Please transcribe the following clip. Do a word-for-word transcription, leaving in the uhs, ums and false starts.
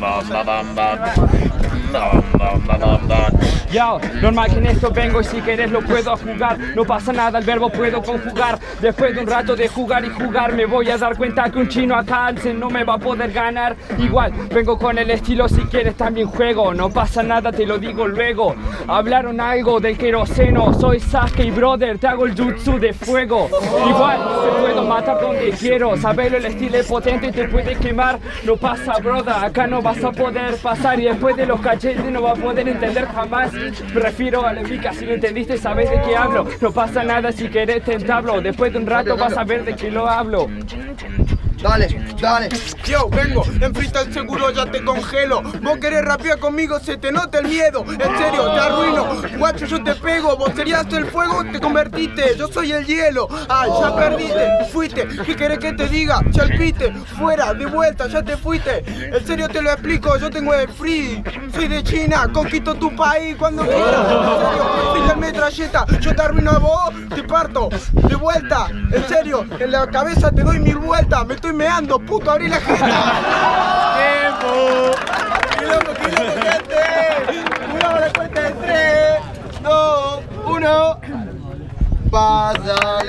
Yo, normal que en esto vengo y si querés lo puedo jugar. No pasa nada, el verbo puedo conjugar. Después de un rato de jugar y jugar me voy a dar cuenta que un chino acá alce no me va a poder ganar. Igual, vengo con el estilo, si quieres también juego. No pasa nada, te lo digo luego. Hablaron algo del queroseno. Soy Sasuke y brother, te hago el jutsu de fuego. Igual, te puedo matar donde quiero. Saberlo, el estilo es potente y te puede quemar. No pasa, brother, acá no vas a poder pasar. Y después de los cachetes no vas a poder entender jamás. Prefiero a la mica, si no entendiste sabes de qué hablo. No pasa nada si querés te entablo. Después de un rato vas a ver de qué lo hablo. Dale, dale. Yo vengo, en freestyle seguro ya te congelo. Vos querés rapear conmigo, se te nota el miedo. En serio, te arruino, guacho, yo te pego. Vos serías el fuego, te convertiste. Yo soy el hielo, ay, ya perdiste. Fuiste, ¿qué querés que te diga? Chalpite, fuera, de vuelta, ya te fuiste. En serio te lo explico, yo tengo el free. Soy de China, conquisto tu país cuando quieras. En serio, freestyle metralleta. Yo te arruino a vos, te parto. De vuelta, en serio, en la cabeza te doy mil vueltas. Me estoy meando, puto, abrí la jeta. ¡Tiempo! ¡Qué loco, qué loco, gente! Cuidado la cuenta de tres, dos, uno. Pasa